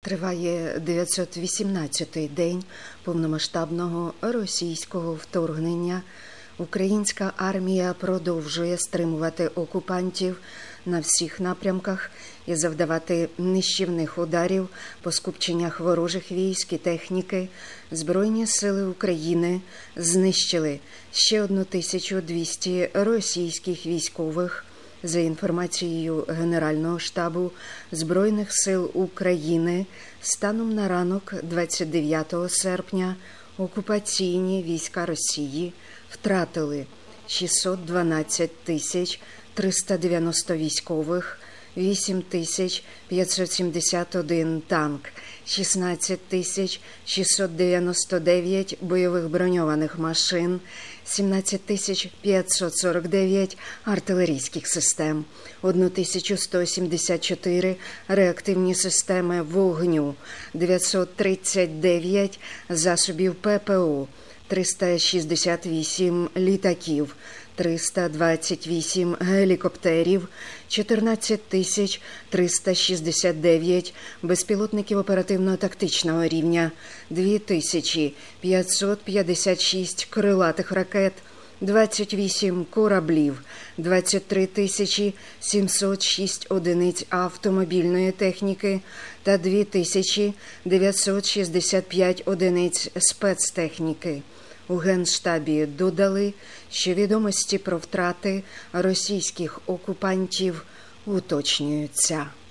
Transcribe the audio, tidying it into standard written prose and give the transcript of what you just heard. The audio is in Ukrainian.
Триває 918-й день повномасштабного російського вторгнення. Українська армія продовжує стримувати окупантів на всіх напрямках і завдавати нищівних ударів по скупченнях ворожих військ і техніки. Збройні сили України знищили ще 1200 російських військових. За інформацією Генерального штабу Збройних сил України, станом на ранок 29 серпня окупаційні війська Росії втратили 612 390 військових, 8571 танк, 16 699 бойових броньованих машин, 17 549 артилерійських систем, 1174 реактивні системи вогню, 939 засобів ППО, 368 літаків, 328 гелікоптерів, 14 369 безпілотників оперативно-тактичного рівня, 2556 крилатих ракет, 28 кораблів, 23 706 одиниць автомобільної техніки та 2965 одиниць спецтехніки. У Генштабі додали, що відомості про втрати російських окупантів уточнюються.